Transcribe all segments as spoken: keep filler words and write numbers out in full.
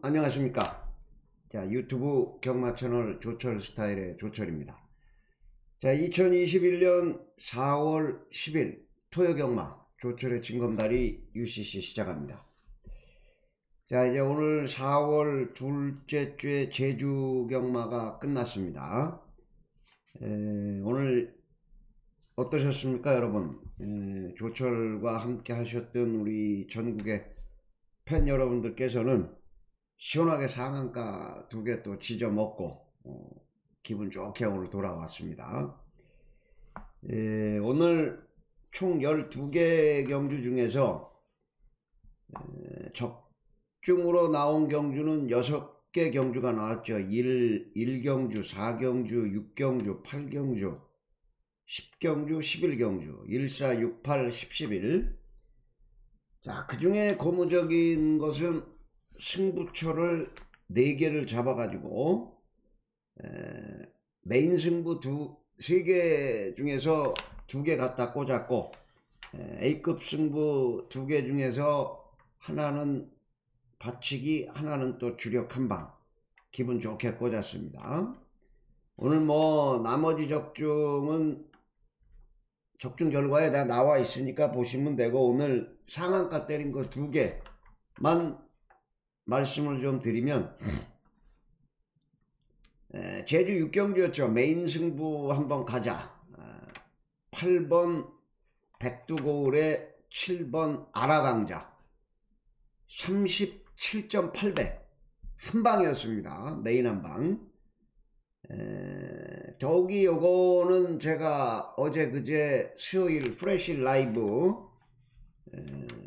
안녕하십니까. 자, 유튜브 경마 채널 조철 스타일의 조철입니다. 자, 이천이십일 년 사월 십일 토요 경마 조철의 징검다리 유씨씨 시작합니다. 자, 이제 오늘 사월 둘째 주에 제주 경마가 끝났습니다. 에, 오늘 어떠셨습니까, 여러분? 에, 조철과 함께 하셨던 우리 전국의 팬 여러분들께서는 시원하게 상한가 두 개 또 지져 먹고 어, 기분 좋게 오늘 돌아왔습니다. 에, 오늘 총 열두 개 경주 중에서 에, 적중으로 나온 경주는 여섯 개 경주가 나왔죠. 일, 일 경주, 사 경주, 육 경주, 팔 경주, 십 경주, 십일 경주, 일, 사, 육, 팔, 십, 십일. 자, 그 중에 고무적인 것은 승부처를 네 개를 잡아가지고 에, 메인 승부 두, 세 개 중에서 두 개 갖다 꽂았고 에, A급 승부 두 개 중에서 하나는 받치기, 하나는 또 주력 한방 기분 좋게 꽂았습니다. 오늘 뭐 나머지 적중은 적중 결과에 다 나와 있으니까 보시면 되고, 오늘 상한가 때린 거 두 개만 말씀을 좀 드리면, 에, 제주 육 경주였죠. 메인 승부 한번 가자. 팔 번 백두고을에 칠 번 아라강자 삼십칠 점 팔 배 한방이었습니다. 메인 한방. 에, 더욱이 요거는 제가 어제 그제 수요일 프레시 라이브 에,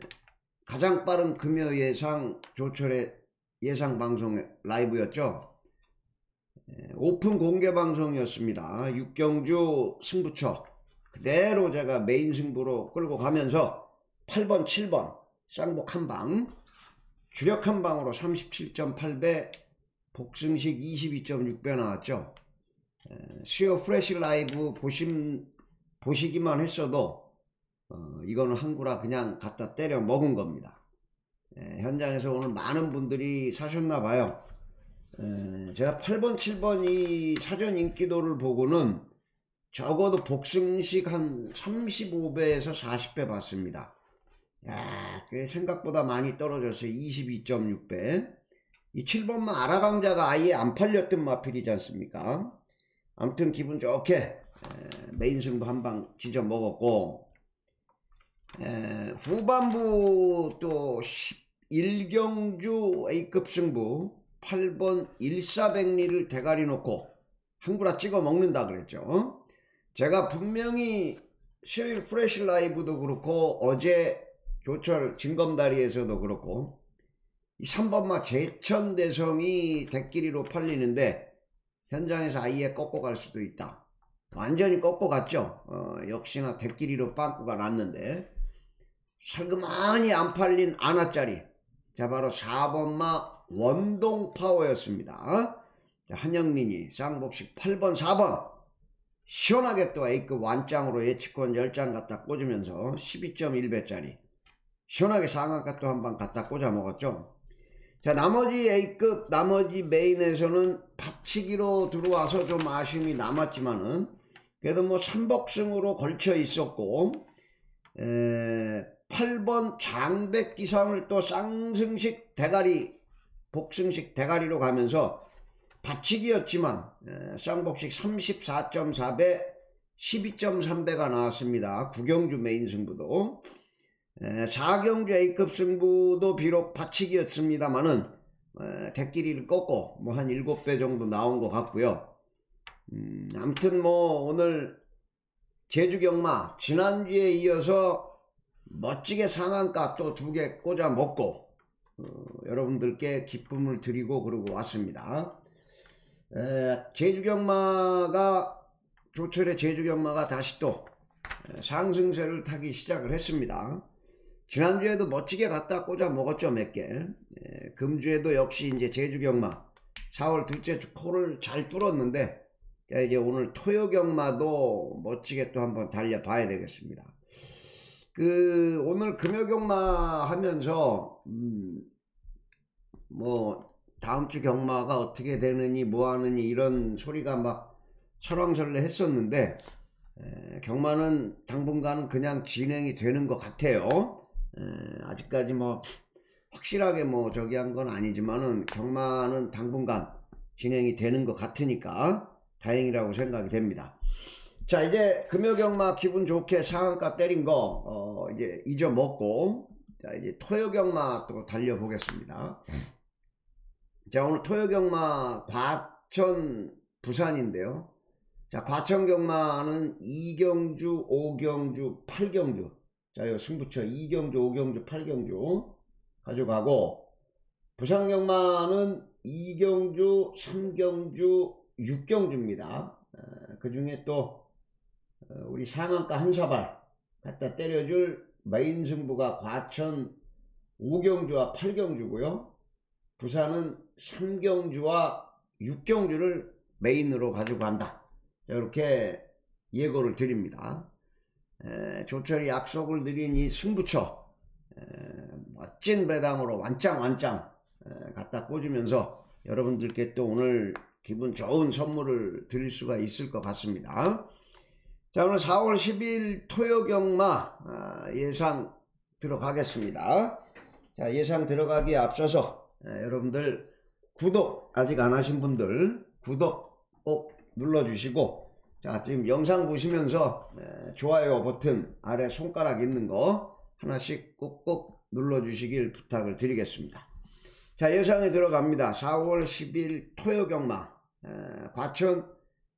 가장 빠른 금요 예상 조철의 예상 방송 라이브였죠. 에, 오픈 공개 방송이었습니다. 육 경주 승부처 그대로 제가 메인 승부로 끌고 가면서 팔 번 칠 번 쌍복 한방 주력 한방으로 삼십칠 점 팔 배 복승식 이십이 점 육 배 나왔죠. 에, 수요 프레시 라이브 보심, 보시기만 했어도 어, 이거는 한구라 그냥 갖다 때려 먹은 겁니다. 에, 현장에서 오늘 많은 분들이 사셨나봐요. 제가 팔 번 칠 번 이 사전 인기도를 보고는 적어도 복승식 한 삼십오 배에서 사십 배 봤습니다. 야, 그 생각보다 많이 떨어졌어요. 이십이 점 육 배. 이 칠 번만 아라강자가 아예 안 팔렸던 마필이지 않습니까? 아무튼 기분 좋게 에, 메인 승부 한방 지져 먹었고, 에, 후반부 또 일 경주 A급 승부 팔 번 일사백리를 대가리 놓고 한구라 찍어 먹는다 그랬죠. 제가 분명히 수요일 프레시 라이브도 그렇고 어제 조철 징검다리에서도 그렇고 이 삼 번마 제천대성이 대끼리로 팔리는데 현장에서 아예 꺾고 갈 수도 있다. 완전히 꺾고 갔죠. 어, 역시나 대끼리로 빵꾸가 났는데 살그마니 안 팔린 아나짜리, 자 바로 사 번마 원동파워였습니다. 자, 한영민이 쌍복식 팔 번 사 번 시원하게 또 A급 완짱으로 예측권 열 장 갖다 꽂으면서 십이 점 일 배짜리 시원하게 상한가 또 한방 갖다 꽂아 먹었죠. 자, 나머지 A급 나머지 메인에서는 받치기로 들어와서 좀 아쉬움이 남았지만은 그래도 뭐 삼복승으로 걸쳐 있었고, 에, 팔 번 장백기상을 또 쌍승식 대가리 복승식 대가리로 가면서 받치기였지만 에, 쌍복식 삼십사 점 사 배 십이 점 삼 배가 나왔습니다. 구 경주 메인 승부도 에, 사 경주 A급 승부도 비록 받치기였습니다만은 에, 대끼리를 꺾고 뭐 한 일곱 배 정도 나온 것 같고요. 음, 아무튼 뭐 오늘 제주 경마 지난주에 이어서 멋지게 상한가 또 두 개 꽂아 먹고 어, 여러분들께 기쁨을 드리고 그러고 왔습니다. 에, 제주 경마가 조철의 제주 경마가 다시 또 상승세를 타기 시작을 했습니다. 지난주에도 멋지게 갖다 꽂아 먹었죠. 몇 개. 에, 금주에도 역시 이제 제주 경마 사월 둘째 주 코를 잘 뚫었는데, 자, 이제 오늘 토요 경마도 멋지게 또 한번 달려 봐야 되겠습니다. 그 오늘 금요 경마 하면서 음, 뭐 다음 주 경마가 어떻게 되느니 뭐하느니 이런 소리가 막 설왕설래 했었는데 에, 경마는 당분간은 그냥 진행이 되는 것 같아요. 에, 아직까지 뭐 확실하게 뭐 저기 한 건 아니지만은 경마는 당분간 진행이 되는 것 같으니까 다행이라고 생각이 됩니다. 자, 이제 금요경마 기분 좋게 상한가 때린 거 어, 이제 잊어먹고 자, 이제 토요경마 또 달려보겠습니다. 자, 오늘 토요경마 과천 부산인데요. 자, 과천경마는 이경주, 오경주, 팔경주. 자, 요 승부처 이경주, 오경주, 팔경주 가져가고, 부산경마는 이경주, 삼경주, 육경주입니다. 그 중에 또 우리 상한가 한 사발 갖다 때려줄 메인 승부가 과천 오경주와 팔경주고요. 부산은 삼경주와 육경주를 메인으로 가지고 간다. 이렇게 예고를 드립니다. 에, 조철이 약속을 드린 이 승부처 에, 멋진 배당으로 완짱완짱 에, 갖다 꽂으면서 여러분들께 또 오늘 기분 좋은 선물을 드릴 수가 있을 것 같습니다. 자, 오늘 사월 십일 토요경마 아, 예상 들어가겠습니다. 자, 예상 들어가기에 앞서서 에, 여러분들 구독 아직 안 하신 분들 구독 꼭 눌러주시고, 자, 지금 영상 보시면서 에, 좋아요 버튼 아래 손가락 있는 거 하나씩 꼭꼭 눌러주시길 부탁을 드리겠습니다. 자, 예상에 들어갑니다. 사월 십일 토요경마 에, 과천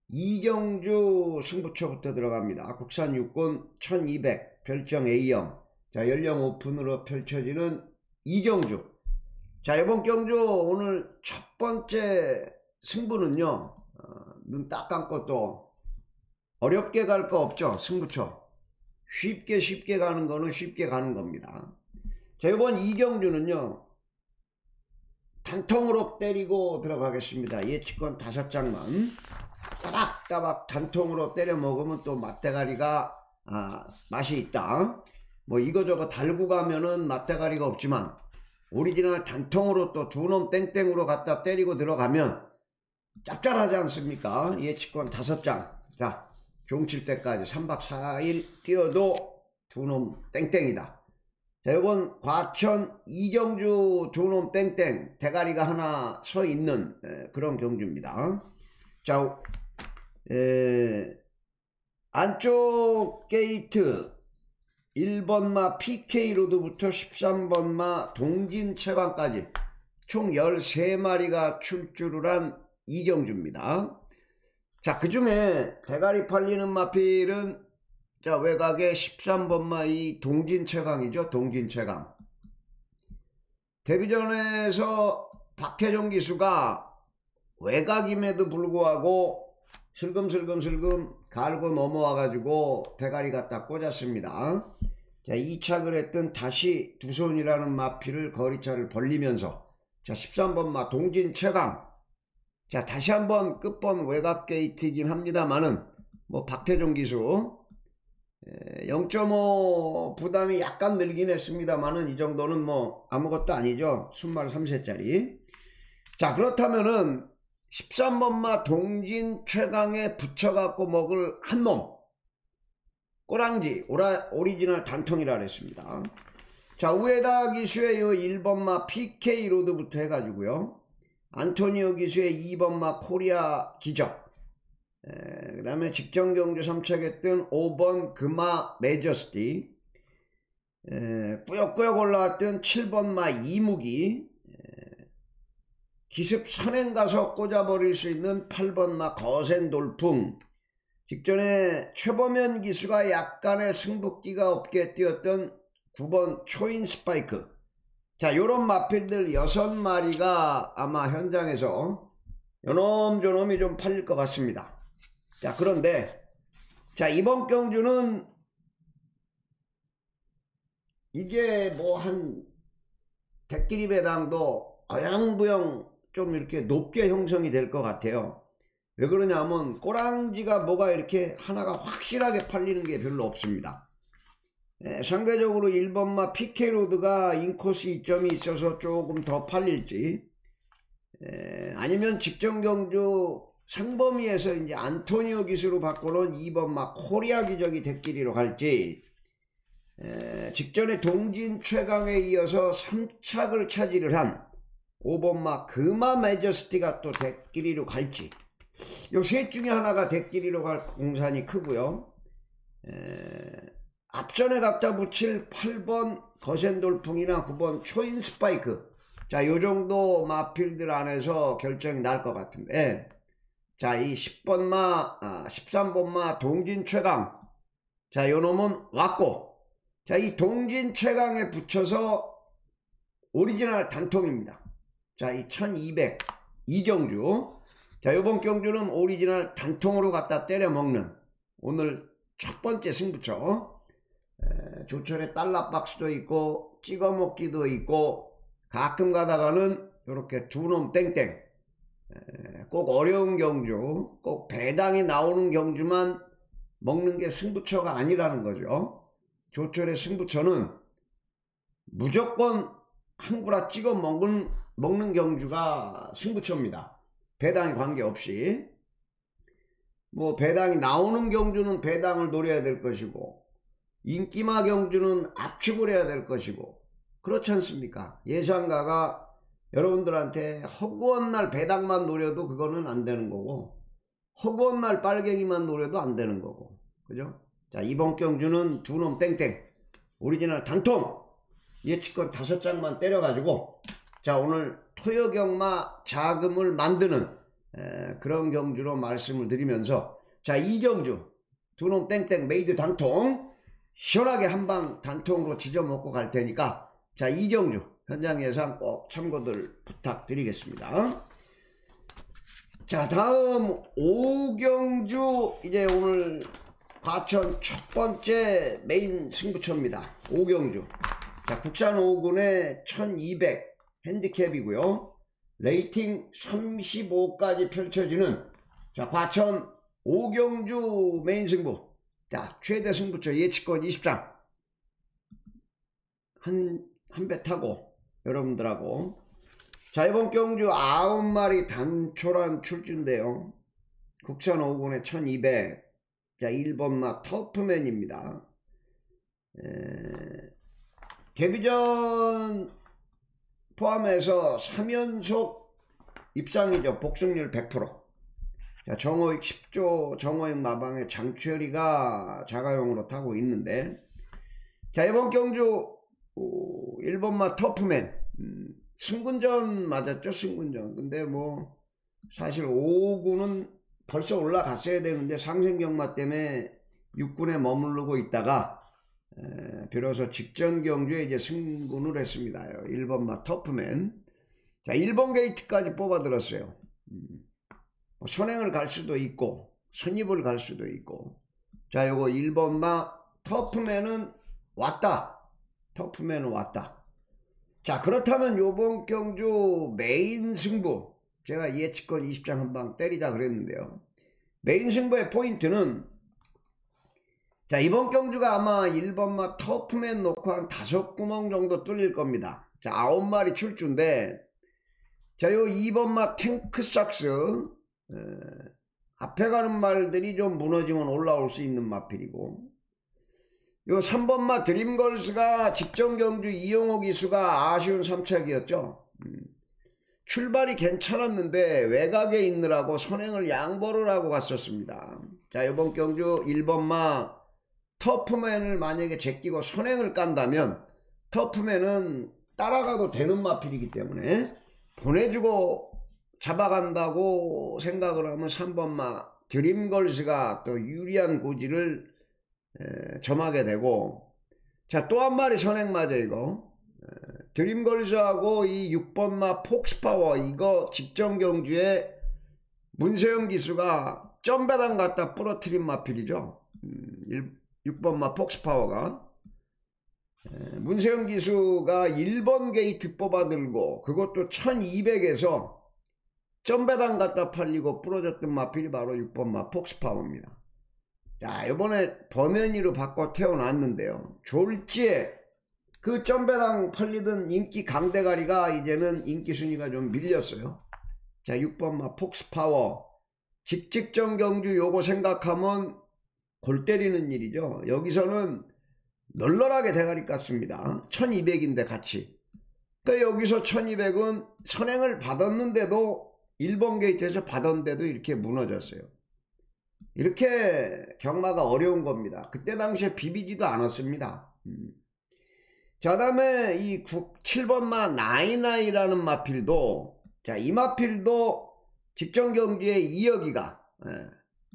이경주 승부처부터 들어갑니다. 국산 육군 천이백 별정 A형. 자, 연령 오픈으로 펼쳐지는 이경주. 자, 이번 경주 오늘 첫 번째 승부는요, 어, 눈 딱 감고 또 어렵게 갈 거 없죠. 승부처 쉽게 쉽게 가는 거는 쉽게 가는 겁니다. 자, 이번 이경주는요 단통으로 때리고 들어가겠습니다. 예측권 다섯 장만 따박따박 단통으로 때려 먹으면 또 맛대가리가 아, 맛이 있다. 뭐 이거저거 달고 가면은 맛대가리가 없지만 오리지널 단통으로 또 두 놈 땡땡으로 갖다 때리고 들어가면 짭짤하지 않습니까? 예측권 다섯 장. 자, 종칠 때까지 삼 박 사 일 뛰어도 두 놈 땡땡이다. 자, 이번 과천 이경주 두 놈 땡땡 대가리가 하나 서 있는 에, 그런 경주입니다. 자, 에, 안쪽 게이트 일 번마 피케이 로드부터 십삼 번마 동진체관까지 총 열세 마리가 출주를 한 이경주입니다. 자, 그 중에 대가리 팔리는 마필은 자, 외곽에 십삼 번마 이 동진체강이죠. 동진체강. 데뷔전에서 박태종 기수가 외곽임에도 불구하고 슬금슬금슬금 갈고 넘어와 가지고 대가리 갖다 꽂았습니다. 자, 이착을 했던 다시 두손이라는 마필을 거리차를 벌리면서 자, 십삼 번마 동진체강. 자, 다시 한번 끝번 외곽 게이트이긴 합니다만은 뭐 박태종 기수 영 점 오 부담이 약간 늘긴 했습니다만은 이 정도는 뭐 아무것도 아니죠. 순말 삼 세짜리. 자, 그렇다면은 십삼 번마 동진 최강에 붙여갖고 먹을 한 놈 꼬랑지 오라, 오리지널 단통이라 그랬습니다. 자, 우에다 기수의 요 일 번마 피케이 로드부터 해가지고요 안토니오 기수의 이 번마 코리아 기적, 그 다음에 직전경주 삼척했던 오 번 금화 메저스티, 에, 꾸역꾸역 올라왔던 칠 번마 이무기, 에, 기습 선행 가서 꽂아버릴 수 있는 팔 번마 거센 돌풍, 직전에 최범현 기수가 약간의 승부기가 없게 뛰었던 구 번 초인 스파이크. 자, 요런 마필들 여섯 마리가 아마 현장에서 요놈 저놈이 좀 팔릴 것 같습니다. 자, 그런데 자, 이번 경주는 이게 뭐 한 대끼리 배당도 어영부영 좀 이렇게 높게 형성이 될 것 같아요. 왜 그러냐면 꼬랑지가 뭐가 이렇게 하나가 확실하게 팔리는 게 별로 없습니다. 에, 상대적으로 일 번마 피케이 로드가 인코스 이점이 있어서 조금 더 팔릴지, 에, 아니면 직전경주 상범위에서 이제 안토니오 기수로 바꾸는 이 번 마 코리아 기적이 대끼리로 갈지, 에, 직전에 동진 최강에 이어서 삼 착을 차지를 한 오 번 마 금화 메저스티가 또 대끼리로 갈지, 요 셋 중에 하나가 대끼리로 갈 공산이 크고요. 에, 앞전에 갖다 붙일 팔 번 거센돌풍이나 구 번 초인 스파이크, 자 요정도 마필드 안에서 결정이 날 것 같은데, 자 이 십 번 마 아, 십삼 번 마 동진 최강, 자 요놈은 왔고, 자 이 동진 최강에 붙여서 오리지널 단통입니다. 자 이 천이백 이경주, 자 요번 경주는 오리지널 단통으로 갖다 때려 먹는 오늘 첫 번째 승부처. 에, 조철에 달러박스도 있고 찍어 먹기도 있고, 가끔 가다가는 이렇게 두 놈 땡땡, 에, 꼭 어려운 경주, 꼭 배당이 나오는 경주만 먹는 게 승부처가 아니라는 거죠. 조철의 승부처는 무조건 한 구라 찍어 먹은, 먹는 경주가 승부처입니다. 배당에 관계없이. 뭐 배당이 나오는 경주는 배당을 노려야 될 것이고, 인기마 경주는 압축을 해야 될 것이고, 그렇지 않습니까? 예상가가 여러분들한테 허구한 날 배당만 노려도 그거는 안 되는 거고, 허구한 날 빨갱이만 노려도 안 되는 거고, 그죠? 자 이번 경주는 두 놈 땡땡 오리지널 단통 예측권 다섯 장만 때려가지고, 자 오늘 토요경마 자금을 만드는 에, 그런 경주로 말씀을 드리면서, 자 이 경주 두 놈 땡땡 메이드 단통 시원하게 한방 단통으로 지져 먹고 갈 테니까, 자 이 경주 현장 예상 꼭 참고들 부탁드리겠습니다. 자 다음 오 경주, 이제 오늘 과천 첫 번째 메인 승부처입니다. 오 경주. 자 국산 오 군에 천이백 핸디캡이고요. 레이팅 삼십오까지 펼쳐지는, 자 과천 오 경주 메인 승부. 자 최대 승부처 예측권 이십 장 한 한 배 타고 여러분들하고, 자 이번 경주 아홉 마리 단촐한 출주인데요. 국산 오 군에 천이백, 자 일 번 마 터프맨입니다. 에, 데뷔전 포함해서 삼 연속 입상이죠. 복승률 백 퍼센트. 자 정호익 십 조 정호익 마방의 장추열이가 자가용으로 타고 있는데, 자 이번 경주 오, 일 번 마 터프맨, 음, 승군전 맞았죠. 승군전. 근데 뭐 사실 오 군은 벌써 올라갔어야 되는데 상승경마 때문에 육 군에 머무르고 있다가 에, 비로소 직전 경주에 이제 승군을 했습니다. 일 번 마 터프맨. 자 일 번 게이트까지 뽑아 들었어요. 음, 뭐 선행을 갈 수도 있고 선입을 갈 수도 있고, 자 요거 일 번 마 터프맨은 왔다. 터프맨은 왔다. 자 그렇다면 요번 경주 메인 승부, 제가 예측권 이십 장 한방 때리자 그랬는데요. 메인 승부의 포인트는, 자 이번 경주가 아마 일 번 마 터프맨 놓고 한 다섯 구멍 정도 뚫릴 겁니다. 자 아홉 마리 출주인데, 자 요 이 번 마 탱크삭스, 에, 앞에 가는 말들이 좀 무너지면 올라올 수 있는 마필이고, 요 삼 번 마 드림걸스가 직전 경주 이용호 기수가 아쉬운 삼 착이었죠. 음. 출발이 괜찮았는데 외곽에 있느라고 선행을 양보를 하고 갔었습니다. 자 이번 경주 일 번 마 터프맨을 만약에 제끼고 선행을 깐다면, 터프맨은 따라가도 되는 마필이기 때문에 보내주고 잡아간다고 생각을 하면 삼 번 마 드림걸스가 또 유리한 고지를 에, 점하게 되고, 자 또 한 마리 선행 맞아 이거. 에, 드림걸스하고 이 육 번 마 폭스파워, 이거 직전 경주에 문세영 기수가 점배당 갖다 부러뜨린 마필이죠. 음, 육 번 마 폭스파워가 에, 문세영 기수가 일 번 게이트 뽑아들고 그것도 천이백에서 점배당 갖다 팔리고 부러졌던 마필이 바로 육 번 마 폭스파워입니다. 자 이번에 범연이로 바꿔 태어났는데요. 졸지에 그 점배당 팔리던 인기 강대가리가 이제는 인기 순위가 좀 밀렸어요. 자, 육 번 마 폭스파워. 직직전 경주 요거 생각하면 골 때리는 일이죠. 여기서는 널널하게 대가리 깠습니다. 천이백인데 같이. 그러니까 여기서 천이백은 선행을 받았는데도 일 번 게이트에서 받았는데도 이렇게 무너졌어요. 이렇게 경마가 어려운 겁니다. 그때 당시에 비비지도 않았습니다. 음. 자, 다음에 이 칠 번 마 나이나이라는 마필도, 자, 이 마필도 직전 경주의 이여기가 예.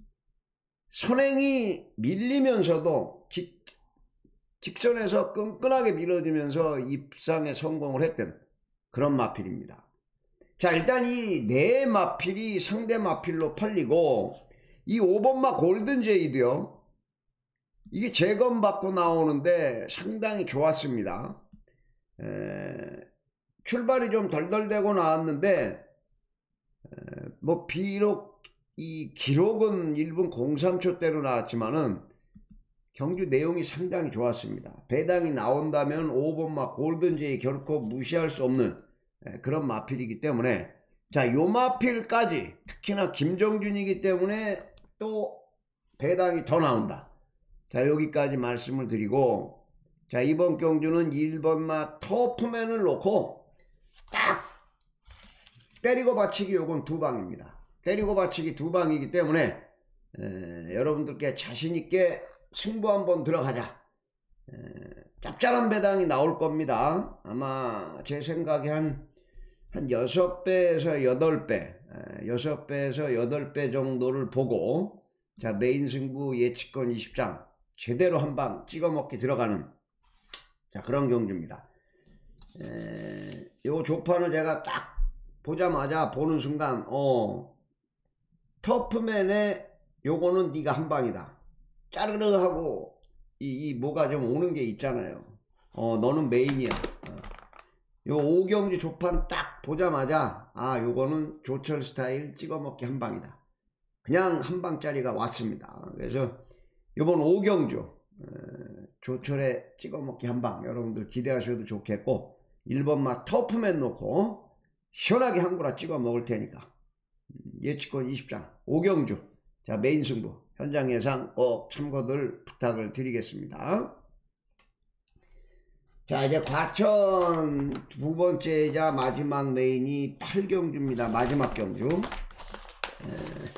선행이 밀리면서도 직, 직선에서 끈끈하게 밀어지면서 입상에 성공을 했던 그런 마필입니다. 자, 일단 이 네 마필이 상대 마필로 팔리고, 이 오 번 마 골든제이도요, 이게 재검받고 나오는데 상당히 좋았습니다. 에, 출발이 좀 덜덜대고 나왔는데, 에, 뭐 비록 이 기록은 일 분 공삼 초대로 나왔지만은 경주 내용이 상당히 좋았습니다. 배당이 나온다면 오 번 마 골든제이 결코 무시할 수 없는 그런 마필이기 때문에, 자, 요 마필까지 특히나 김정준이기 때문에 또 배당이 더 나온다. 자, 여기까지 말씀을 드리고, 자, 이번 경주는 일 번 마 터프맨을 놓고 딱 때리고 받치기, 요건 두 방입니다. 때리고 받치기 두 방이기 때문에 에, 여러분들께 자신있게 승부 한번 들어가자. 에, 짭짤한 배당이 나올 겁니다. 아마 제 생각에 한, 한 여섯 배에서 여덟 배, 에, 여섯 배에서 여덟 배 정도를 보고, 자, 메인 승부 예측권 이십 장 제대로 한방 찍어먹기 들어가는, 자, 그런 경주입니다. 에, 요 조판을 제가 딱 보자마자 보는 순간, 어, 터프맨의 요거는 네가 한방이다. 짜르르 하고 이, 이 뭐가 좀 오는 게 있잖아요. 어, 너는 메인이야. 어. 요 오경주 조판 딱 보자마자, 아, 요거는 조철 스타일 찍어먹기 한방이다. 그냥 한방짜리가 왔습니다. 그래서 요번 오경주 어, 조철에 찍어먹기 한방 여러분들 기대하셔도 좋겠고, 일 번 마 터프맨 놓고 시원하게 한 구라 찍어 먹을 테니까 예측권 이십 장 오경주, 자, 메인 승부 현장 예상 꼭 참고들 부탁을 드리겠습니다. 자, 이제 과천 두 번째이자 마지막 메인이 팔 경주입니다. 마지막 경주. 에,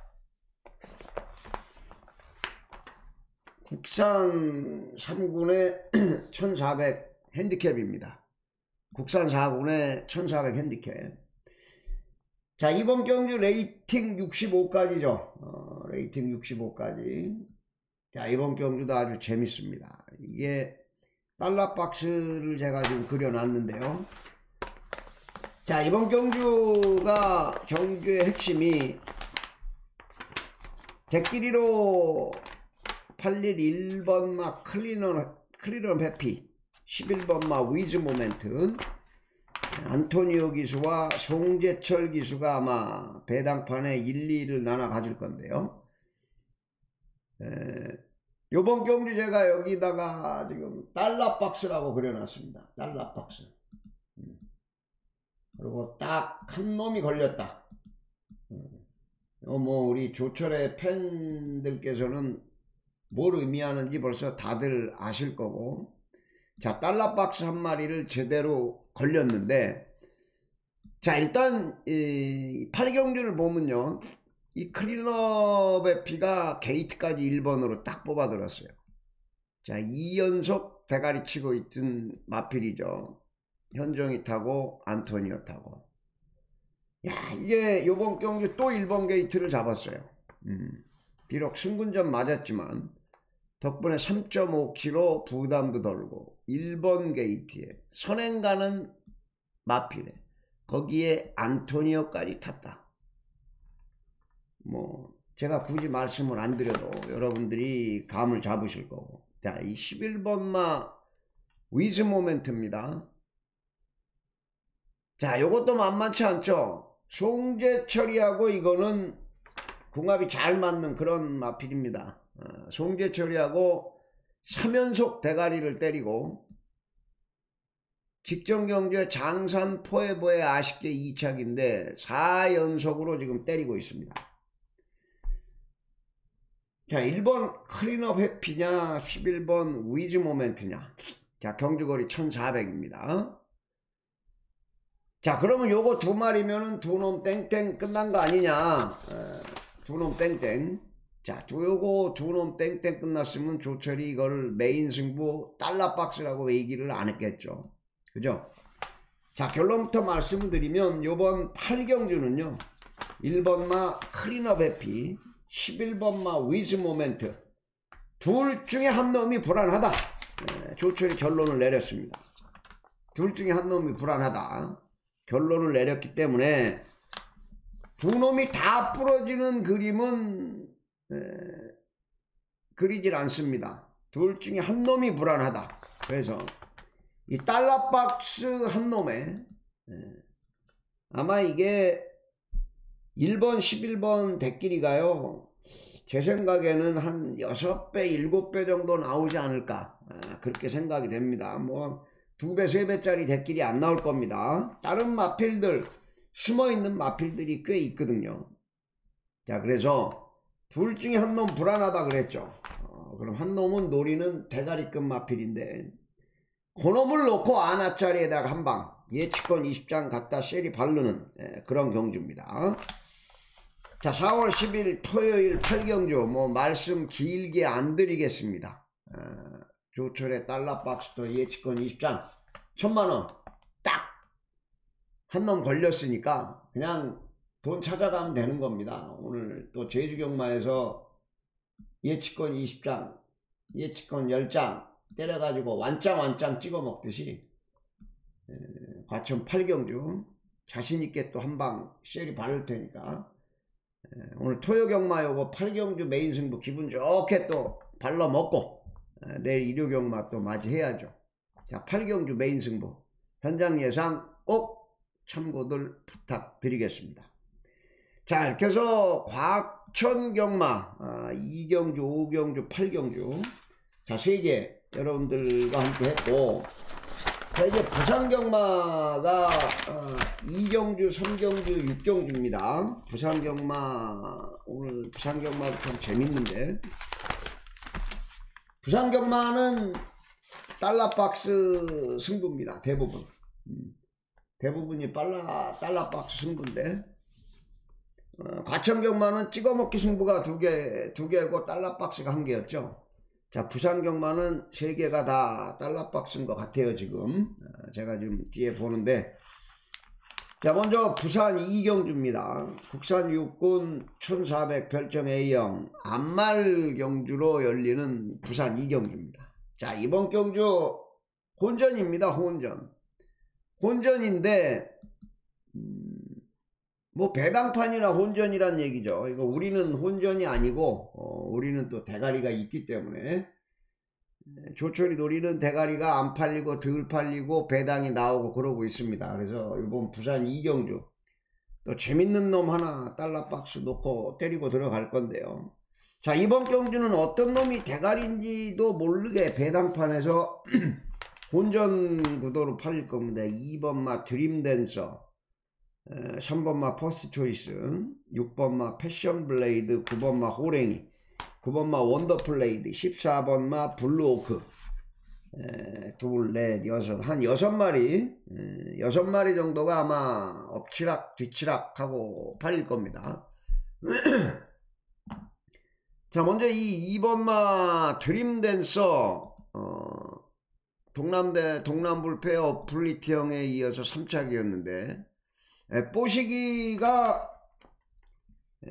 국산 삼 군의 천사백 핸디캡입니다. 국산 사 군의 천사백 핸디캡. 자, 이번 경주 레이팅 육십오까지죠. 어, 레이팅 육십오까지. 자, 이번 경주도 아주 재밌습니다. 이게 달러 박스를 제가 지금 그려놨는데요. 자, 이번 경주가 경주의 핵심이 대끼리로 팔릴 일 번 마 클리넌, 클리넌 해피, 십일 번 마 위즈 모멘트, 안토니오 기수와 송재철 기수가 아마 배당판에 일, 이를 나눠 가질 건데요. 에, 요번 경주 제가 여기다가 지금 달러 박스라고 그려놨습니다. 달러 박스. 음. 그리고 딱 한 놈이 걸렸다. 음. 뭐 우리 조철의 팬들께서는 뭘 의미하는지 벌써 다들 아실 거고, 자, 달러 박스 한 마리를 제대로 걸렸는데, 자, 일단 이 팔 경주를 보면요, 이 클린업의 피가 게이트까지 일 번으로 딱 뽑아 들었어요. 자, 이 연속 대가리 치고 있던 마필이죠. 현정이 타고 안토니오 타고. 야, 이게 요번 경주 또 일 번 게이트를 잡았어요. 음, 비록 승군전 맞았지만 덕분에 삼 점 오 킬로미터 부담도 덜고 일 번 게이트에 선행 가는 마필에 거기에 안토니오까지 탔다. 뭐 제가 굳이 말씀을 안 드려도 여러분들이 감을 잡으실 거고. 자, 이 십일 번 마 위즈 모멘트입니다. 자, 요것도 만만치 않죠. 송재철이하고 이거는 궁합이 잘 맞는 그런 마필입니다. 어, 송재철이하고 삼 연속 대가리를 때리고, 직전경주의 장산 포에버의 아쉽게 이 착인데 사 연속으로 지금 때리고 있습니다. 자, 일 번 클린업 해피냐 십일 번 위즈 모멘트냐. 자, 경주거리 천사백입니다. 자, 그러면 요거 두 마리면은 두 놈 땡땡 끝난 거 아니냐. 두 놈 땡땡. 자, 요거 두 놈 땡땡 끝났으면 조철이 이걸 메인 승부 달러 박스라고 얘기를 안 했겠죠. 그죠? 자, 결론부터 말씀을 드리면 요번 팔 경주는요. 일 번마 클린업 해피, 십일 번마 위즈 모멘트 둘 중에 한 놈이 불안하다. 네, 조철이 결론을 내렸습니다. 둘 중에 한 놈이 불안하다. 결론을 내렸기 때문에 두 놈이 다 부러지는 그림은 에, 그리질 않습니다. 둘 중에 한 놈이 불안하다. 그래서 이 달러박스 한 놈에 에, 아마 이게 일 번 십일 번 대끼리가요 제 생각에는 한 여섯 배 일곱 배 정도 나오지 않을까 에, 그렇게 생각이 됩니다. 뭐 두 배 세 배짜리 대끼리 안 나올 겁니다. 다른 마필들 숨어있는 마필들이 꽤 있거든요. 자, 그래서 둘 중에 한 놈 불안하다 그랬죠. 어, 그럼 한 놈은 노리는 대가리급 마필인데 그 놈을 놓고 아나짜리에다가 한방 예측권 이십 장 갖다 쉐리 바르는 예, 그런 경주입니다. 자, 사월 십일 토요일 팔 경주 뭐 말씀 길게 안 드리겠습니다. 어, 조철의 달러박스도 예측권 이십 장 천만원 딱 한 놈 걸렸으니까 그냥 돈 찾아가면 되는 겁니다. 오늘 또 제주경마에서 예측권 이십 장 예측권 십 장 때려가지고 완짱 완짱 찍어 먹듯이 에, 과천 팔 경주 자신있게 또 한방 쉐리 바를 테니까 에, 오늘 토요경마 요거 팔 경주 메인 승부 기분 좋게 또 발라 먹고 에, 내일 일요경마 또 맞이해야죠. 자, 팔 경주 메인 승부 현장 예상 꼭 참고들 부탁드리겠습니다. 자, 이렇게 해서 과천경마 아, 이 경주 오 경주 팔 경주 자, 세 개 여러분들과 함께 했고 자, 이제 부산경마가 어, 이 경주 삼 경주 육 경주입니다. 부산경마 오늘 부산경마도 참 재밌는데 부산경마는 달러박스 승부입니다. 대부분 음, 대부분이 달러, 달러박스 승부인데 어, 과천경마는 찍어먹기 승부가 두 개, 두 개고 달러박스가 한 개였죠. 자, 부산경마는 세 개가 다 달러박스인 것 같아요. 지금 어, 제가 지금 뒤에 보는데 자, 먼저 부산 이 경주입니다. 국산 육군 천사백 별점 A형 암말 경주로 열리는 부산 이 경주입니다. 자, 이번 경주 혼전입니다. 혼전 혼전인데 음, 뭐 배당판이나 혼전이란 얘기죠. 이거 우리는 혼전이 아니고 어, 우리는 또 대가리가 있기 때문에 조철이 노리는 대가리가 안 팔리고 덜 팔리고 배당이 나오고 그러고 있습니다. 그래서 이번 부산 이 경주 또 재밌는 놈 하나 달러박스 놓고 때리고 들어갈 건데요. 자, 이번 경주는 어떤 놈이 대가리인지도 모르게 배당판에서 혼전 구도로 팔릴 겁니다. 이 번마 드림댄서, 삼 번마 퍼스트 초이스, 육 번마 패션 블레이드, 구 번마 호랭이, 구 번마 원더플레이드, 십사 번마 블루오크, 둘, 넷, 여섯, 한 여섯 마리, 여섯 마리 정도가 아마 엎치락 뒤치락 하고 팔릴 겁니다. 자, 먼저 이 이 번마 드림댄서, 어, 동남대 동남불패 어플리티형에 이어서 삼 착이었는데 에, 뽀시기가 에,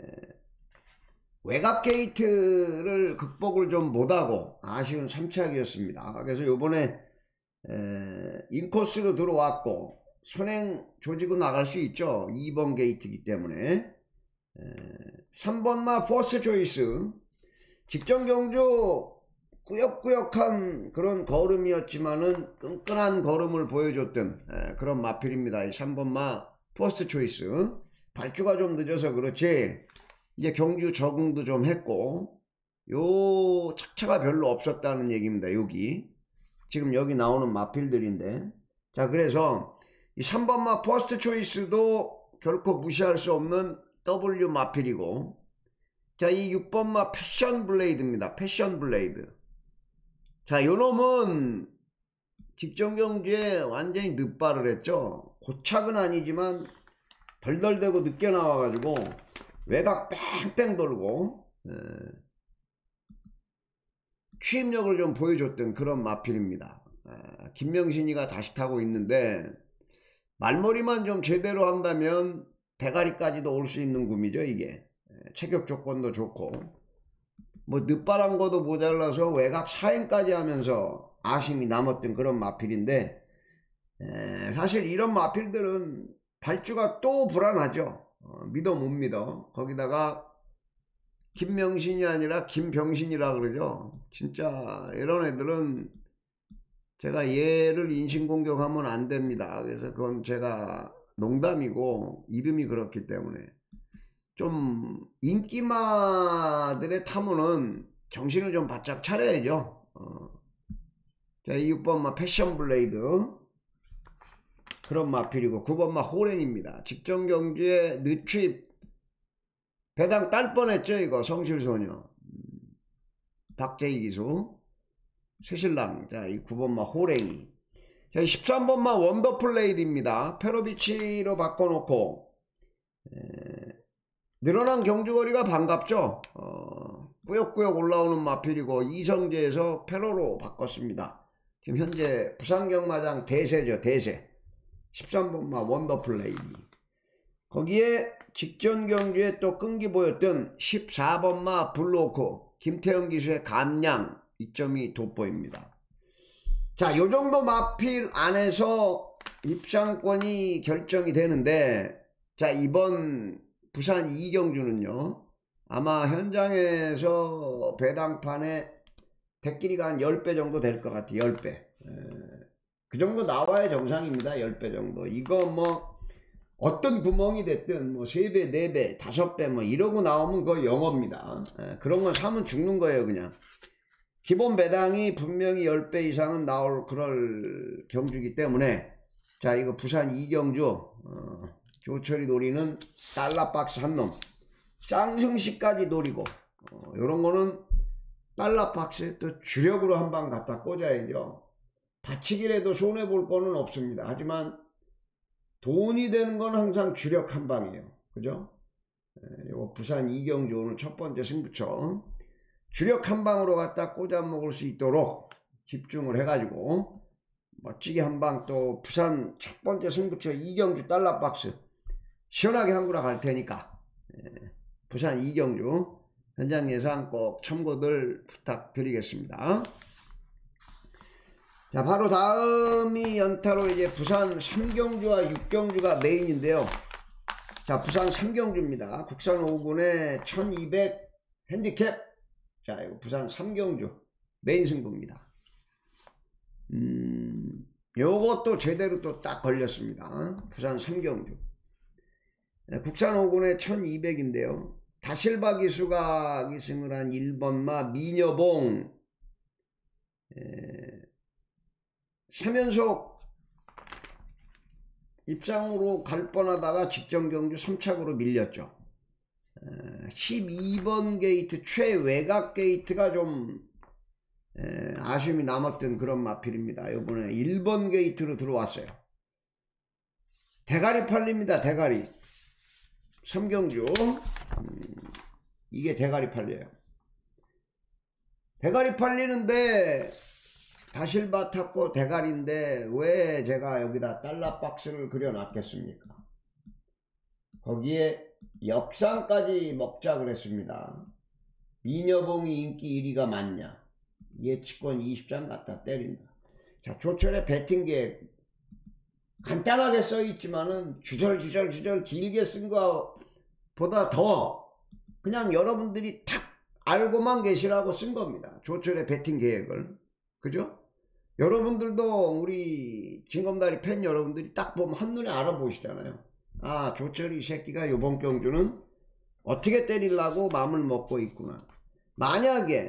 외곽 게이트를 극복을 좀 못하고 아쉬운 삼 착이었습니다. 그래서 요번에 에, 인코스로 들어왔고 선행 조지고 나갈 수 있죠. 이 번 게이트이기 때문에 에, 삼 번마 포스 조이스 직전 경주 꾸역꾸역한 그런 걸음이었지만은 끈끈한 걸음을 보여줬던 에, 그런 마필입니다. 삼 번마 퍼스트 초이스 발주가 좀 늦어서 그렇지 이제 경주 적응도 좀 했고 요 착차가 별로 없었다는 얘기입니다. 여기 지금 여기 나오는 마필들인데 자, 그래서 이 삼 번마 퍼스트 초이스도 결코 무시할 수 없는 W 마필이고, 자, 이 육 번마 패션 블레이드입니다. 패션 블레이드. 자, 요 놈은 직전 경주에 완전히 늦발을 했죠. 고착은 아니지만 덜덜대고 늦게 나와가지고 외곽 뺑뺑 돌고 에, 추임력을 좀 보여줬던 그런 마필입니다. 에, 김명신이가 다시 타고 있는데 말머리만 좀 제대로 한다면 대가리까지도 올 수 있는 구미죠. 이게 에, 체격 조건도 좋고 뭐 늦발한 거도 모자라서 외곽 사행까지 하면서 아쉬움이 남았던 그런 마필인데, 에, 사실 이런 마필들은 발주가 또 불안하죠. 어, 믿어 못 믿어. 거기다가 김명신이 아니라 김병신이라 그러죠. 진짜 이런 애들은 제가 얘를 인신공격하면 안 됩니다. 그래서 그건 제가 농담이고 이름이 그렇기 때문에 좀 인기마들의 타면은 정신을 좀 바짝 차려야죠. 어. 자, 이 육 번마 패션 블레이드 그런 마필이고, 구 번마 호랭입니다. 직전 경주에 늦추입 배당 딸 뻔했죠. 이거 성실소녀 박재희 기수 새신랑. 자, 이 구 번마 호랭이. 자, 이 십삼 번마 원더풀 레이디입니다. 페로비치로 바꿔놓고 에, 늘어난 경주거리가 반갑죠. 어, 꾸역꾸역 올라오는 마필이고 이성재에서 페로로 바꿨습니다. 지금 현재 부산경마장 대세죠. 대세. 십삼 번마 원더풀 레이디. 거기에 직전 경주에 또 끈기 보였던 십사 번마 블로코 김태형 기수의 감량 이 점이 돋보입니다. 자, 요정도 마필 안에서 입상권이 결정이 되는데, 자, 이번 부산 이경주는요 아마 현장에서 배당판에 대끼리가 한 십 배 정도 될 것 같아요. 십 배. 에, 그 정도 나와야 정상입니다. 십 배 정도. 이거 뭐 어떤 구멍이 됐든 뭐 세 배, 네 배, 다섯 배 뭐 이러고 나오면 그거 영어입니다. 에, 그런 건 사면 죽는 거예요. 그냥 기본 배당이 분명히 십 배 이상은 나올 그럴 경주기 때문에, 자, 이거 부산 이경주 어, 조철이 노리는 달러박스 한 놈, 쌍승시까지 노리고 어, 요런 거는 달러박스에 또 주력으로 한 방 갖다 꽂아야죠. 다치기라도 손해볼 거는 없습니다. 하지만 돈이 되는 건 항상 주력 한 방이에요. 그죠? 에, 요거 부산 이경주 오늘 첫 번째 승부처 주력 한 방으로 갖다 꽂아 먹을 수 있도록 집중을 해가지고 멋지게 한 방, 또 부산 첫 번째 승부처 이경주 달러박스 시원하게 한구나 갈 테니까 에, 부산 이경주 현장 예상 꼭 참고들 부탁드리겠습니다. 자, 바로 다음이 연타로 이제 부산 삼 경주와 육 경주가 메인인데요. 자, 부산 삼 경주입니다. 국산 오 군의 천이백 핸디캡. 자, 이거 부산 삼 경주 메인 승부입니다. 음, 요것도 제대로 또 딱 걸렸습니다. 부산 삼 경주. 네, 국산 오 군의 천이백인데요. 다실바 기수가 기승을 한 일 번마 미녀봉 에, 삼 연속 입상으로 갈 뻔하다가 직전 경주 삼 착으로 밀렸죠. 에, 십이 번 게이트 최외곽 게이트가 좀 에, 아쉬움이 남았던 그런 마필입니다. 이번에 일 번 게이트로 들어왔어요. 대가리 팔립니다. 대가리 삼 경주 음, 이게 대가리 팔려요. 대가리 팔리는데 다실바 탔고 대가리인데 왜 제가 여기다 달러박스를 그려놨겠습니까? 거기에 역상까지 먹자 그랬습니다. 미녀봉이 인기 일 위가 맞냐, 예치권 이십 장 갖다 때린다. 자, 조철의 배팅 계획 간단하게 써있지만은 주절주절 주절 길게 쓴 거보다 더 그냥 여러분들이 탁 알고만 계시라고 쓴 겁니다. 조철의 배팅 계획을. 그죠? 여러분들도 우리 징검다리 팬 여러분들이 딱 보면 한눈에 알아보시잖아요. 아, 조철이 새끼가 요번 경주는 어떻게 때리려고 마음을 먹고 있구나. 만약에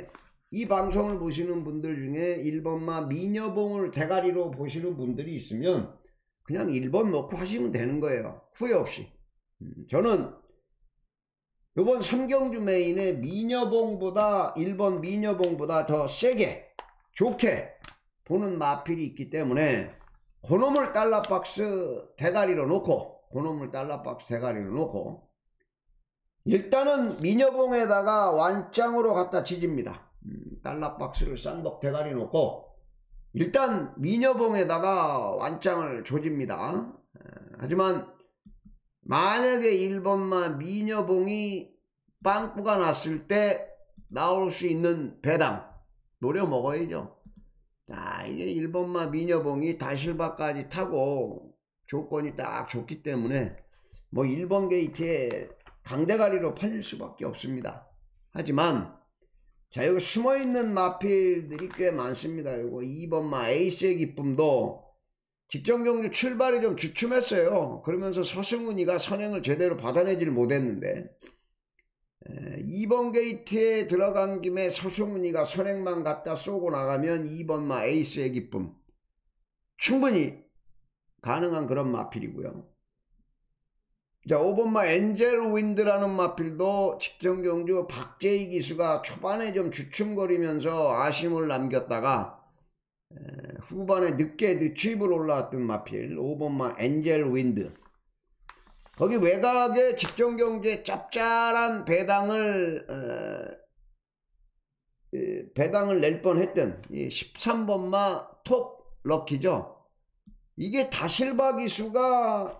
이 방송을 보시는 분들 중에 일 번마 미녀봉을 대가리로 보시는 분들이 있으면 그냥 일 번 놓고 하시면 되는 거예요. 후회 없이. 음, 저는 요번 삼경주 메인에 미녀봉보다 일 번 미녀봉보다 더 세게 좋게 보는 마필이 있기 때문에 그놈을 달러박스 대가리로 놓고 그놈을 달러박스 대가리로 놓고 일단은 미녀봉에다가 완장으로 갖다 지집니다. 음, 달러박스를 쌍복 대가리 놓고 일단 미녀봉에다가 완장을 조집니다. 하지만 만약에 일 번마 미녀봉이 빵꾸가 났을 때 나올 수 있는 배당 노려 먹어야죠. 자, 이게 일 번마 미녀봉이 다실바까지 타고 조건이 딱 좋기 때문에 뭐 일 번 게이트에 강대가리로 팔릴 수밖에 없습니다. 하지만 자, 여기 숨어있는 마필들이 꽤 많습니다. 요거 이 번마 에이스의 기쁨도 직전경주 출발이 좀 주춤했어요. 그러면서 서승훈이가 선행을 제대로 받아내질 못했는데 이 번 게이트에 들어간 김에 서승훈이가 선행만 갖다 쏘고 나가면 이 번마 에이스의 기쁨 충분히 가능한 그런 마필이고요. 자, 오 번마 엔젤 윈드라는 마필도 직전경주 박재희 기수가 초반에 좀 주춤거리면서 아쉬움을 남겼다가 에, 후반에 늦게 늦추입을 올라왔던 마필 오 번마 엔젤 윈드 거기 외곽에 직전경주에 짭짤한 배당을 에, 에, 배당을 낼 뻔했던 이 십삼 번마 톱 럭키죠. 이게 다실바 기수가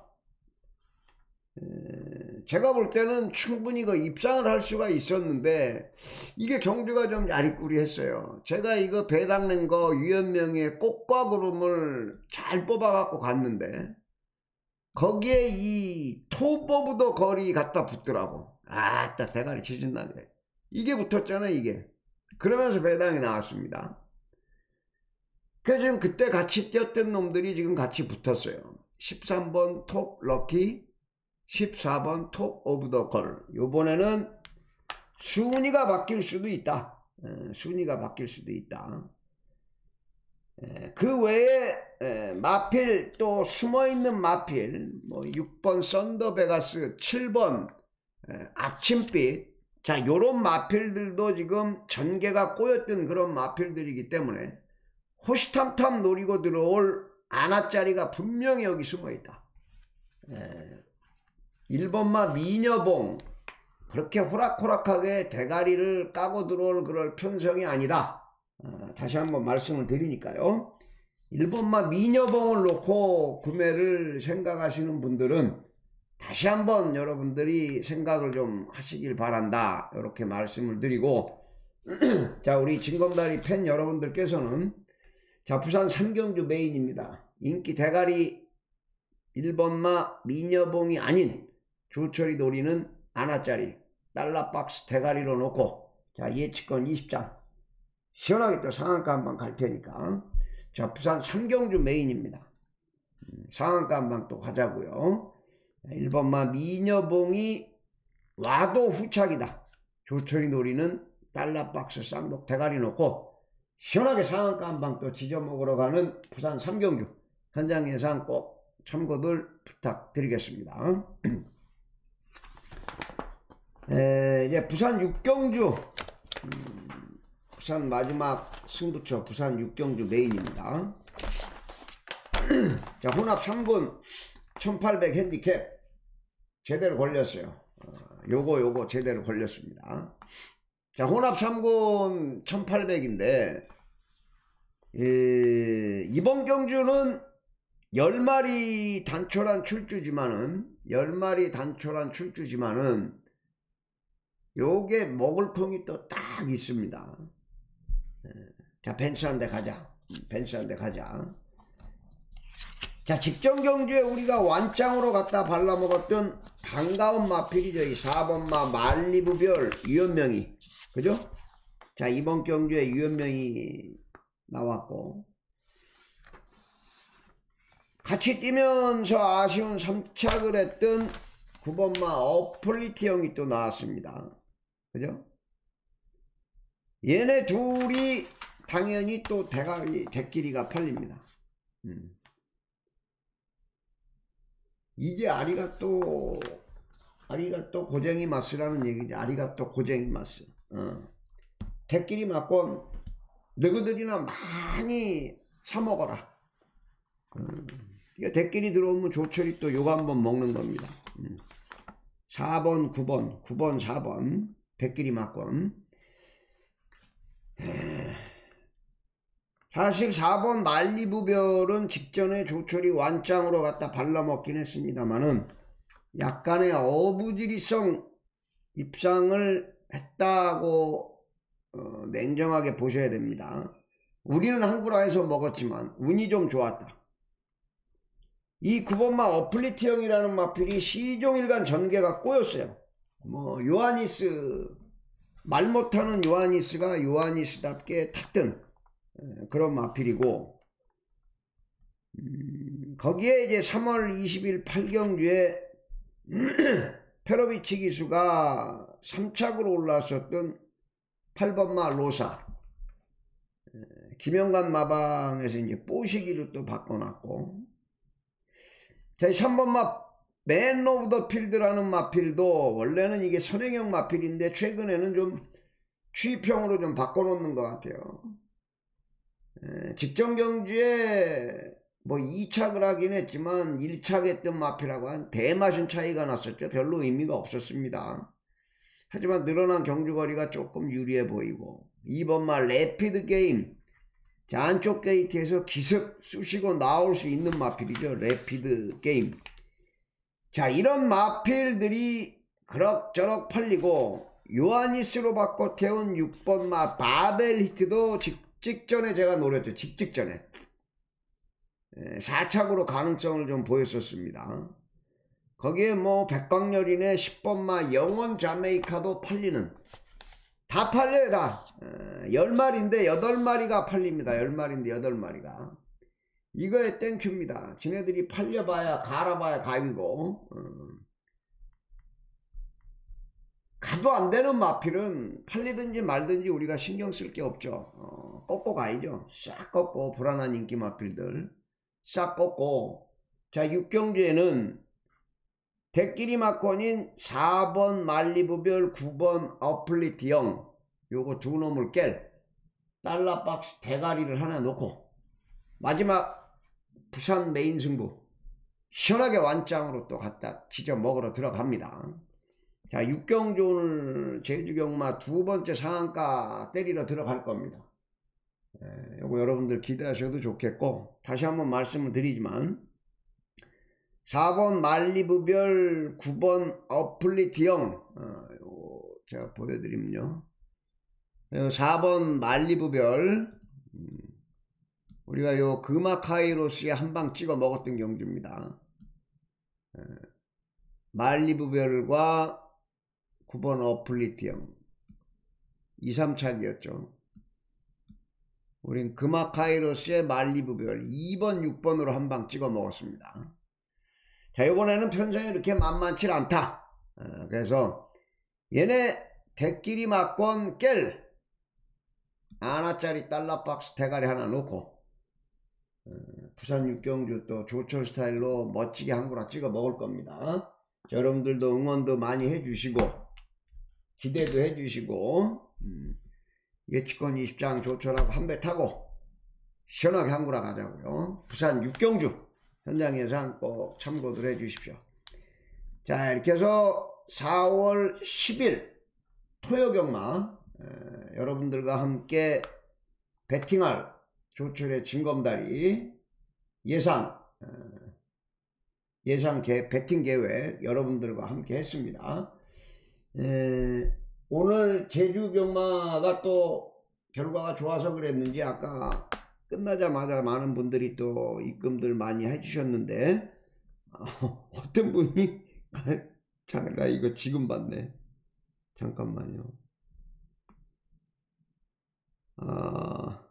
제가 볼 때는 충분히 그 입상을 할 수가 있었는데 이게 경주가 좀 야리꾸리했어요. 제가 이거 배당 낸 거 유연명의 꽃과 구름을 잘 뽑아 갖고 갔는데 거기에 이 톱 오브 더 거리 갖다 붙더라고. 아따 대가리 지진다 그래. 이게 붙었잖아 이게. 그러면서 배당이 나왔습니다. 그래서 지금 그때 같이 뛰었던 놈들이 지금 같이 붙었어요. 십삼 번 톱 럭키, 십사 번 톱 오브 더 걸. 요번에는 순위가 바뀔 수도 있다. 에, 순위가 바뀔 수도 있다. 에, 그 외에 에, 마필 또 숨어있는 마필 뭐 육 번 썬더베가스, 칠 번 에, 아침빛. 자, 요런 마필들도 지금 전개가 꼬였던 그런 마필들이기 때문에 호시탐탐 노리고 들어올 아나짜리가 분명히 여기 숨어있다. 에, 일 번마 미녀봉 그렇게 호락호락하게 대가리를 까고 들어올 그럴 편성이 아니다. 어, 다시 한번 말씀을 드리니까요. 일 번마 미녀봉을 놓고 구매를 생각하시는 분들은 다시 한번 여러분들이 생각을 좀 하시길 바란다. 이렇게 말씀을 드리고 자, 우리 진검다리 팬 여러분들께서는 자, 부산 삼경주 메인입니다. 인기 대가리 일 번마 미녀봉이 아닌 조철이 노리는 아나짜리 달러박스 대가리로 놓고 자, 예측권 이십 장 시원하게 또 상한가 한번 갈 테니까 자, 부산 삼경주 메인입니다. 음, 상한가 한번 또 가자고요. 일 번마 미녀봉이 와도 후착이다. 조철이 노리는 달러박스 쌍복 대가리 놓고 시원하게 상한가 한방 또 지져먹으러 가는 부산 삼경주 현장 예상 꼭 참고들 부탁드리겠습니다. 에, 이제 부산 육경주 음, 부산 마지막 승부처 부산 육경주 메인입니다. 자, 혼합 삼 군 천팔백 핸디캡 제대로 걸렸어요. 어, 요거 요거 제대로 걸렸습니다. 자, 혼합 삼 군 천팔백인데 에, 이번 경주는 열 마리 단촐한 출주지만은 열 마리 단촐한 출주지만은 요게 먹을 통이 또 딱 있습니다. 자, 벤츠 한 대 가자. 벤츠 한 대 가자. 자, 직전 경주에 우리가 완짱으로 갖다 발라먹었던 반가운 마필이죠. 이 사 번마 말리부별 유연명이. 그죠? 자, 이번 경주에 유연명이 나왔고 같이 뛰면서 아쉬운 삼 착을 했던 구 번마 어플리티 형이 또 나왔습니다. 그죠? 얘네 둘이 당연히 또 대가리 대끼리가 팔립니다. 음. 이게 아리가또 아리가또 고쟁이 마스라는 얘기지. 아리가또 고쟁이 마스. 어. 대끼리 맞고 너희들이나 많이 사 먹어라. 음. 이게 대끼리 들어오면 조철이 또 요거 한번 먹는 겁니다. 음. 사 번, 구 번, 구 번, 사 번 대끼리 맞건. 사실 사 번 만리부별은 직전에 조철이 완짱으로 갖다 발라먹긴 했습니다만은 약간의 어부지리성 입상을 했다고 어, 냉정하게 보셔야 됩니다. 우리는 한구라에서 먹었지만 운이 좀 좋았다. 이 구 번마 어플리티형이라는 마필이 시종일관 전개가 꼬였어요. 뭐 요하니스, 말 못하는 요하니스가 요하니스답게 탔던 그런 마필이고, 음, 거기에 이제 삼월 이십일 팔경주에 페로비치 기수가 삼 착으로 올라왔었던 팔 번마 로사, 김영관 마방에서 이제 뽀시기로 또 바꿔놨고, 자, 삼 번마 맨 오브 더 필드라는 마필도 원래는 이게 선행형 마필인데 최근에는 좀 취입형으로 좀 바꿔놓는 것 같아요. 에, 직전 경주에 뭐 이 착을 하긴 했지만 일 착 했던 마필하고 한 대마신 차이가 났었죠. 별로 의미가 없었습니다. 하지만 늘어난 경주거리가 조금 유리해 보이고, 이 번마 레피드 게임, 자, 안쪽 게이트에서 기습 쑤시고 나올 수 있는 마필이죠. 레피드 게임. 자, 이런 마필들이 그럭저럭 팔리고, 요하니스로 바꿔 태운 육 번마 바벨 히트도 직, 직전에 제가 노렸죠. 직직전에 사 착으로 가능성을 좀 보였었습니다. 거기에 뭐 백광열이네 십 번마 영원 자메이카도 팔리는, 다 팔려요. 다 열 마리인데 여덟 마리가 팔립니다. 열 마리인데 여덟 마리가. 이거에 땡큐입니다. 지네들이 팔려봐야 갈아봐야 가위고, 어. 가도 안되는 마필은 팔리든지 말든지 우리가 신경 쓸 게 없죠. 어, 꺾고 가야죠. 싹 꺾고, 불안한 인기 마필들 싹 꺾고. 자, 육경주에는 대끼리 막권인 사 번 만리부별, 구 번 어플리티형, 요거 두 놈을 깰 달러박스 대가리를 하나 놓고 마지막 부산 메인 승부 시원하게 완짱으로 또 갖다 지져 먹으러 들어갑니다. 자, 육경주 오늘 제주경마 두 번째 상한가 때리러 들어갈 겁니다. 에, 요거 여러분들 기대하셔도 좋겠고, 다시 한번 말씀을 드리지만 사 번 만리부별, 구 번 어플리티형, 어, 요거 제가 보여드리면요, 사 번 만리부별, 음, 우리가 요 금화카이로스에 한방 찍어 먹었던 경주입니다. 에, 만리부별과 구 번 어플리티형 이, 삼 착이었죠. 우린 금화카이로스의 만리부별 이 번, 육 번으로 한방 찍어 먹었습니다. 자, 이번에는 편성이 이렇게 만만치 않다. 어, 그래서 얘네 대끼리 막권 깰 하나짜리 달러박스 대가리 하나 놓고, 어, 부산 육경주 또 조철 스타일로 멋지게 한구나 찍어 먹을 겁니다. 자, 여러분들도 응원도 많이 해주시고 기대도 해주시고, 음, 예치권 이십 장 조철하고 한 배 타고 시원하게 한구나 가자고요. 부산 육경주 현장 예상 꼭 참고들 해주십시오. 자, 이렇게 해서 사월 십일 토요경마 에, 여러분들과 함께 배팅할 조철의 징검다리 예상 에, 예상 개, 배팅 계획 여러분들과 함께 했습니다. 에, 오늘 제주경마가 또 결과가 좋아서 그랬는지 아까 끝나자마자 많은 분들이 또 입금들 많이 해주셨는데, 어, 어떤 분이 잠깐 이거 지금 봤네. 잠깐만요. 아,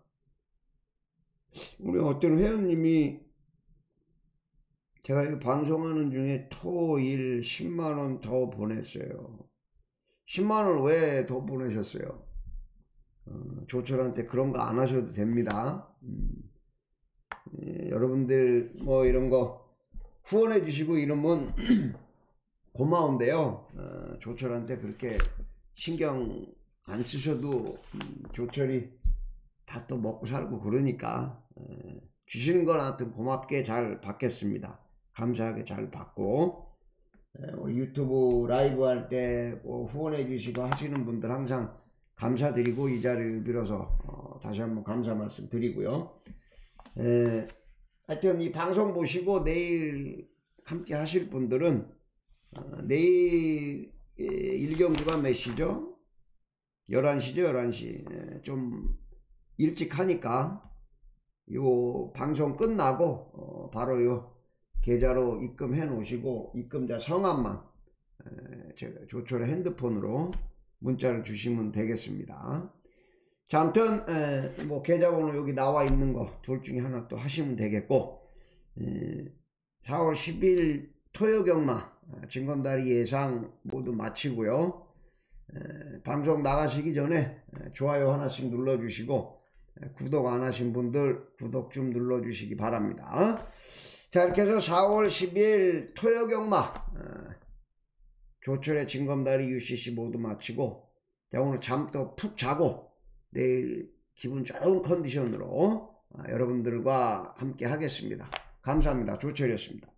우리 어떤 회원님이 제가 이거 방송하는 중에 토, 일 십만 원 더 보냈어요. 십만 원을 왜 더 보내셨어요? 어, 조철한테 그런 거 안 하셔도 됩니다. 음, 예, 여러분들 뭐 이런 거 후원해 주시고 이러면 고마운데요. 어, 조철한테 그렇게 신경 안 쓰셔도 음, 조철이 다 또 먹고 살고 그러니까 에, 주시는 건 하여튼 고맙게 잘 받겠습니다. 감사하게 잘 받고 에, 우리 유튜브 라이브 할 때 뭐 후원해 주시고 하시는 분들 항상 감사드리고 이 자리를 빌어서 어, 다시 한번 감사 말씀 드리고요. 에, 하여튼 이 방송 보시고 내일 함께 하실 분들은 어, 내일 에, 일경주가 몇 시죠? 열한 시죠? 열한 시. 에, 좀 일찍 하니까 요 방송 끝나고 어, 바로 요 계좌로 입금해 놓으시고 입금자 성함만 에, 제가 조철의 핸드폰으로 문자를 주시면 되겠습니다. 자, 아무튼 에, 뭐 계좌번호 여기 나와 있는 거 둘 중에 하나 또 하시면 되겠고 에, 사월 십일 토요경마 징검다리 예상 모두 마치고요. 에, 방송 나가시기 전에 에, 좋아요 하나씩 눌러주시고 에, 구독 안 하신 분들 구독 좀 눌러주시기 바랍니다. 자, 이렇게 해서 사월 십일 토요경마 에, 조철의 징검다리 유씨씨 모두 마치고 자, 오늘 잠 또 푹 자고 내일 기분 좋은 컨디션으로 아, 여러분들과 함께 하겠습니다. 감사합니다. 조철이었습니다.